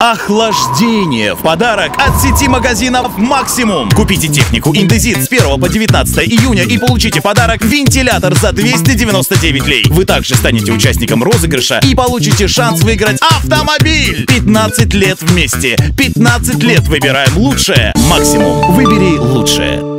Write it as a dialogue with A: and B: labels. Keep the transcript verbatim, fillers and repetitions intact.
A: охлаждение в подарок от сети магазинов «Максимум». Купите технику «Индезит» с первого по девятнадцатое июня и получите в подарок вентилятор за двести девяносто девять лей. Вы также станете участником розыгрыша и получите шанс выиграть автомобиль. пятнадцать лет вместе. пятнадцать лет выбираем лучшее. «Максимум». Выбери лучшее.